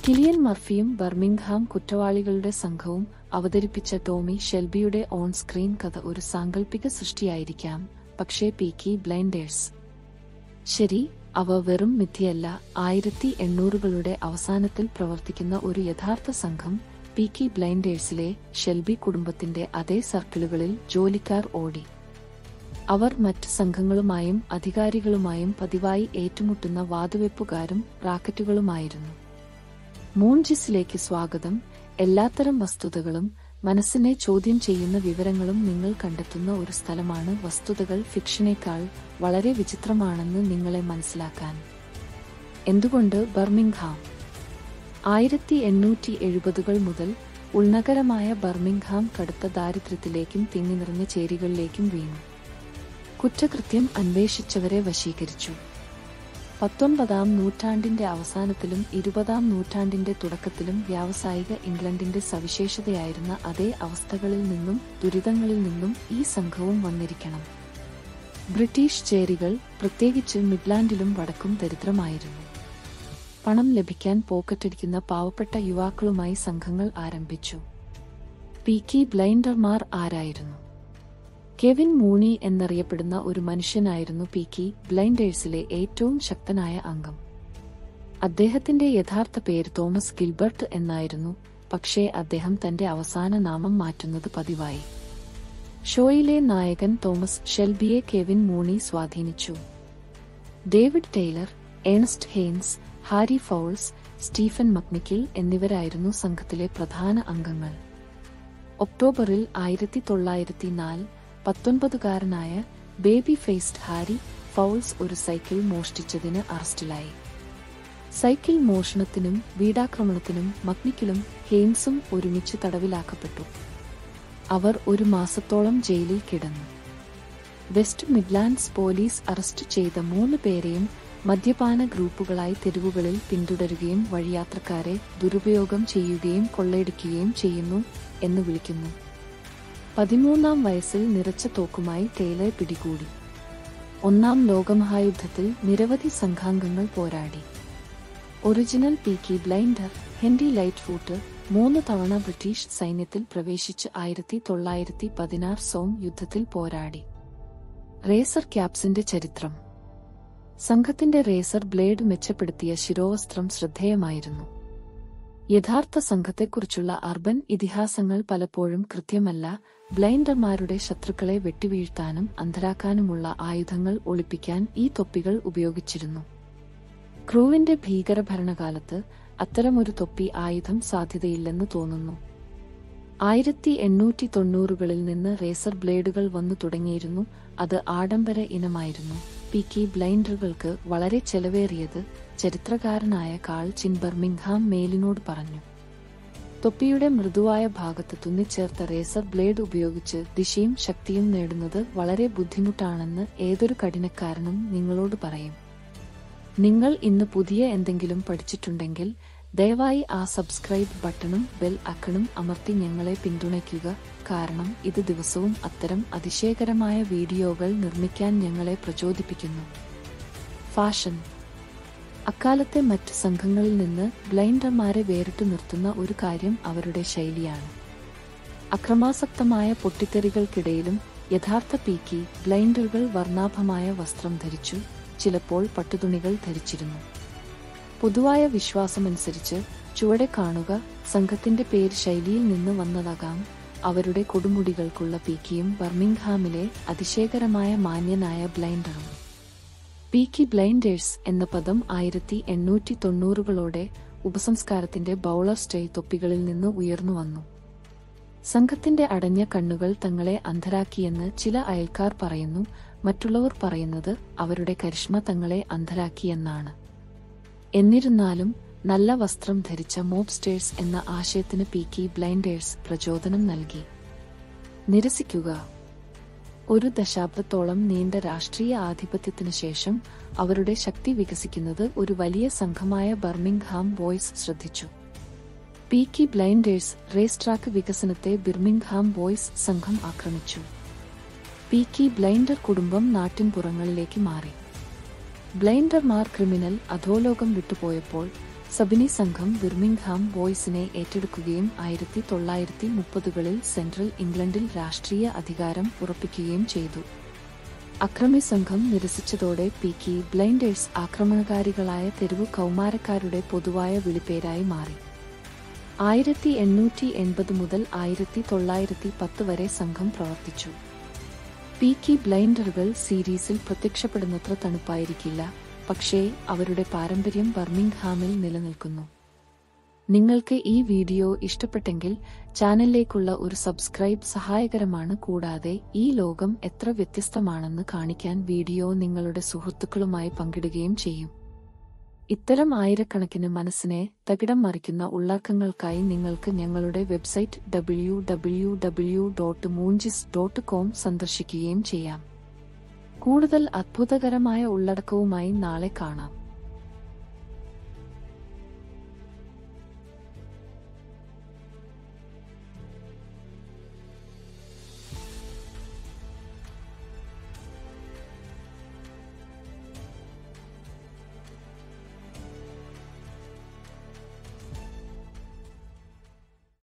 Kylian മർഫിയും Birmingham കുറ്റവാളികളുടെ സംഘവും അവതരിപ്പിച്ച Tomy ഷെൽബിയുടെ on screen കഥ ഒരു സാങ്കല്പിക സൃഷ്ടിയായിരിക്കാം, പക്ഷേ പീക്കി ബ്ലൈൻഡേഴ്സ് ശരി, അവ വെറും മിഥ്യയല്ല. 1800കളുടെ അവസാനത്തിൽ പ്രവർത്തിക്കുന്ന ഒരു യഥാർത്ഥ സംഘം. പീക്കി ബ്ലൈൻഡേഴ്സിലെ ഷെൽബി കുടുംബത്തിന്റെ അതേ സർക്കിളുകളിൽ ജോലിക്കാർ ഓടി. അവർ മറ്റ് സംഘങ്ങളുമായും അധികാരികളുമായും പതിവായി ഏറ്റുമുട്ടുന്ന വാതുവെപ്പുകാരും റാക്കറ്റുകളുമായിരുന്നു. മൂൺജിസിലേക്ക് സ്വാഗതം. എല്ലാത്തരം വസ്തുതകളും മനസ്സിനെ ചോദ്യം ചെയ്യുന്ന വിവരങ്ങളും നിങ്ങൾ കണ്ടെത്തുന്ന ഒരു സ്ഥലമാണ്. വസ്തുതകൾ ഫിക്ഷനേക്കാൾ വളരെ വിചിത്രമാണെന്ന് നിങ്ങളെ മനസ്സിലാക്കാൻ. എന്തുകൊണ്ട് ബർമിംഗ്ഹാം? 1870കൾ മുതൽ ഉൾനഗരമായ ബർമിംഗ്ഹാം കടുത്ത ദാരിദ്ര്യത്തിലേക്കും തിങ്ങിനിറഞ്ഞ ചേരികളിലേക്കും വീണു. കുറ്റകൃത്യം അന്വേഷിച്ചവരെ വശീകരിച്ചു. 19ാം നൂറ്റാണ്ടിന്റെ അവസാനത്തിലും 20ാം നൂറ്റാണ്ടിന്റെ തുടക്കത്തിലും വ്യാവസായിക ഇംഗ്ലണ്ടിന്റെ സവിശേഷതയായിരുന്ന അതേ അവസ്ഥകളിൽ നിന്നും ദുരിതങ്ങളിൽ നിന്നും ഈ സംഘവും വന്നിരിക്കണം. ബ്രിട്ടീഷ് ചേരികൾ, പ്രത്യേകിച്ച് മിഡ്ലാൻഡിലും വടക്കും ദരിദ്രമായിരുന്നു. പണം ലഭിക്കാൻ പോക്കറ്റടിക്കുന്ന പാവപ്പെട്ട യുവാക്കളുമായി സംഘങ്ങൾ ആരംഭിച്ചു. പീക്കി ബ്ലൈൻഡർമാർ ആരായിരുന്നു? കെവിൻ മൂണി എന്നറിയപ്പെടുന്ന ഒരു മനുഷ്യനായിരുന്നു പീക്കി ബ്ലൈൻഡേഴ്സിലെ ഏറ്റവും ശക്തനായ അംഗം. അദ്ദേഹത്തിന്റെ യഥാർത്ഥ പേര് തോമസ് ഗിൽബർട്ട് എന്നായിരുന്നു, പക്ഷേ അദ്ദേഹം തന്റെ അവസാന നാമം മാറ്റുന്നത് പതിവായി. ഷോയിലെ നായകൻ തോമസ് ഷെൽബിയെ കെവിൻ മൂണി സ്വാധീനിച്ചു. David Tyler, Ernest Haynes, Harry Fowles, Stephen McNickle എന്നിവരായിരുന്നു സംഘത്തിലെ പ്രധാന അംഗങ്ങൾ. ഒക്ടോബറിൽ 1904 19കാരനായ ബേബി ഫേസ്ഡ് ഹാരി ഫൗൾസ് ഒരു സൈക്കിൾ മോഷ്ടിച്ചതിന് അറസ്റ്റിലായി. സൈക്കിൾ മോഷണത്തിനും വീടാക്രമണത്തിനും മക്നിക്കിലും ഹെയ്ൻസും ഒരുമിച്ച് തടവിലാക്കപ്പെട്ടു. അവർ ഒരു മാസത്തോളം ജയിലിൽ കിടന്നു. വെസ്റ്റ് മിഡ്ലാൻഡ്സ് പോലീസ് അറസ്റ്റ് ചെയ്ത 3 പേരെയും മദ്യപാന ഗ്രൂപ്പുകളായി തെരുവുകളിൽ പിന്തുടരുകയും വഴിയാത്രക്കാരെ ദുരുപയോഗം ചെയ്യുകയും കൊള്ളയടിക്കുകയും ചെയ്യുന്നു എന്ന് വിളിക്കുന്നു. 13ാം വയസ്സിൽ നിറച്ച തോക്കുമായി ടൈലർ പിടികൂടി. 1ാം ലോകമഹായുദ്ധത്തിൽ നിരവധി സംഘാംഗങ്ങൾ പോരാടി. Original Peaky Blinder Henry Lightfoot 3 തവണ ബ്രിട്ടീഷ് സൈന്യത്തിൽ പ്രവേശിച്ച് 1916 സോം യുദ്ധത്തിൽ പോരാടി. റേസർ ക്യാപ്സിന്റെ ചരിത്രം. സംഘത്തിന്റെ റേസർ ബ്ലേഡ് മെച്ചപ്പെടുത്തിയ ശിരോവസ്ത്രം ശ്രദ്ധേയമായിരുന്നു. യഥാർത്ഥ സംഘത്തെക്കുറിച്ചുള്ള അർബൻ ഇതിഹാസങ്ങൾ പലപ്പോഴും കൃത്യമല്ല. ബ്ലൈൻഡർമാരുടെ ശത്രുക്കളെ വെട്ടിവീഴ്ത്താനും അന്ധരാക്കാനുമുള്ള ആയുധങ്ങൾ ഒളിപ്പിക്കാൻ ഈ തൊപ്പികൾ ഉപയോഗിച്ചിരുന്നു. ക്രൂവിന്റെ ഭീകരഭരണകാലത്ത് അത്തരമൊരു തൊപ്പി ആയുധം സാധ്യതയില്ലെന്ന് തോന്നുന്നു. 1890കളിൽ നിന്ന് റേസർ ബ്ലേഡുകൾ വന്നു തുടങ്ങിയിരുന്നു. അത് ആഡംബര ഇനമായിരുന്നു. പീക്കി ബ്ലൈൻഡറുകൾക്ക് വളരെ ചെലവേറിയത്, ചരിത്രകാരനായ കാൾ ചിൻ ബർമിംഗ്ഹാം മെയിലിനോട് പറഞ്ഞു. തൊപ്പിയുടെ മൃദുവായ ഭാഗത്ത് തുന്നിച്ചേർത്ത റേസർ ബ്ലേഡ് ഉപയോഗിച്ച് ദിശയും ശക്തിയും നേടുന്നത് വളരെ ബുദ്ധിമുട്ടാണെന്ന് ഏതൊരു കഠിനക്കാരനും നിങ്ങളോട് പറയും. നിങ്ങൾ ഇന്ന് പുതിയ എന്തെങ്കിലും പഠിച്ചിട്ടുണ്ടെങ്കിൽ ദയവായി ആ സബ്സ്ക്രൈബ് ബട്ടണും ബെൽ ഐക്കണും അമർത്തി ഞങ്ങളെ പിന്തുണയ്ക്കുക, കാരണം ഇത് ദിവസവും അത്തരം അതിശയകരമായ വീഡിയോകൾ നിർമ്മിക്കാൻ ഞങ്ങളെ പ്രചോദിപ്പിക്കുന്നു. ഫാഷൻ. അക്കാലത്തെ മറ്റ് സംഘങ്ങളിൽ നിന്ന് ബ്ലൈൻഡർമാരെ വേറിട്ടു നിർത്തുന്ന ഒരു കാര്യം അവരുടെ ശൈലിയാണ്. അക്രമാസക്തമായ പൊട്ടിത്തെറികൾക്കിടയിലും യഥാർത്ഥ പീക്കി ബ്ലൈൻഡറുകൾ വർണ്ണാഭമായ വസ്ത്രം ധരിച്ചു, ചിലപ്പോൾ പട്ടുതുണികൾ ധരിച്ചിരുന്നു. പൊതുവായ വിശ്വാസമനുസരിച്ച് ചുവടെ കാണുക സംഘത്തിന്റെ പേര് ശൈലിയിൽ നിന്ന് വന്നതാകാം. അവരുടെ കൊടുമുടികൾക്കുള്ള പീക്കിയും ബർമിംഗ്ഹാമിലെ അതിശയകരമായ മാന്യനായ ബ്ലൈൻഡറും. പീക്കി ബ്ലൈൻഡേഴ്സ് എന്ന പദം 1890കളോടെ ഉപസംസ്കാരത്തിന്റെ ബൗളർ സ്റ്റൈൽ തൊപ്പികളിൽ നിന്ന് ഉയർന്നു വന്നു. സംഘത്തിന്റെ അടഞ്ഞ കണ്ണുകൾ തങ്ങളെ അന്ധരാക്കിയെന്ന് ചില അയൽക്കാർ പറയുന്നു. മറ്റുള്ളവർ പറയുന്നത് അവരുടെ കരിഷ്മ തങ്ങളെ അന്ധരാക്കിയെന്നാണ്. എന്നിരുന്നാലും നല്ല വസ്ത്രം ധരിച്ച മോബ്സ്റ്റേഴ്സ് എന്ന ആശയത്തിന് പീക്കി ബ്ലൈൻഡേഴ്സ് പ്രചോദനം നൽകി. നിരസിക്കുക. ഒരു ദശാബ്ദത്തോളം നീണ്ട രാഷ്ട്രീയ ആധിപത്യത്തിനു ശേഷം അവരുടെ ശക്തി വികസിക്കുന്നത് ഒരു വലിയ സംഘമായ ബർമിംഗ്ഹാം ബോയ്സ് ശ്രദ്ധിച്ചു. പീക്കി ബ്ലൈൻഡേഴ്സ് റേസ് ട്രാക്ക് വികസനത്തെ ബിർമിംഗ്ഹാം ബോയ്സ് സംഘം ആക്രമിച്ചു. പീക്കി ബ്ലൈൻഡർ കുടുംബം നാട്ടിൻപുറങ്ങളിലേക്ക് മാറി. ബ്ലൈൻഡർമാർ ക്രിമിനൽ അധോലോകം വിട്ടുപോയപ്പോൾ സബിനി സംഘം ബിർമിംഗ്ഹാം ബോയ്സിനെ ഏറ്റെടുക്കുകയും 1930കളിൽ സെൻട്രൽ ഇംഗ്ലണ്ടിൽ രാഷ്ട്രീയ അധികാരം ഉറപ്പിക്കുകയും ചെയ്തു. അക്രമി സംഘം നിരസിച്ചതോടെ പീക്കി ബ്ലൈൻഡേഴ്സ് ആക്രമണകാരികളായ തെരുവു കൗമാരക്കാരുടെ പൊതുവായ വിളിപ്പേരായി മാറി. 1880 മുതൽ 1910 വരെ സംഘം പ്രവർത്തിച്ചു. പീക്കി ബ്ലൈൻഡറുകൾ സീരീസിൽ പ്രത്യക്ഷപ്പെടുന്നത്ര തണുപ്പായിരിക്കില്ല, പക്ഷേ അവരുടെ പാരമ്പര്യം ബർമിംഗ്ഹാമിൽ നിലനിൽക്കുന്നു. നിങ്ങൾക്ക് ഈ വീഡിയോ ഇഷ്ടപ്പെട്ടെങ്കിൽ ചാനലിലേക്കുള്ള ഒരു സബ്സ്ക്രൈബ് സഹായകരമാണ്. കൂടാതെ ഈ ലോകം എത്ര വ്യത്യസ്തമാണെന്ന് കാണിക്കാൻ വീഡിയോ നിങ്ങളുടെ സുഹൃത്തുക്കളുമായി പങ്കിടുകയും ചെയ്യും. ഇത്തരം ആയിരക്കണക്കിന് മനസ്സിനെ തകിടം മറിക്കുന്ന ഉള്ളടക്കങ്ങൾക്കായി നിങ്ങൾക്ക് ഞങ്ങളുടെ വെബ്സൈറ്റ് www.moonjis.com സന്ദർശിക്കുകയും ചെയ്യാം. കൂടുതൽ അത്ഭുതകരമായ ഉള്ളടക്കവുമായി നാളെ കാണാം.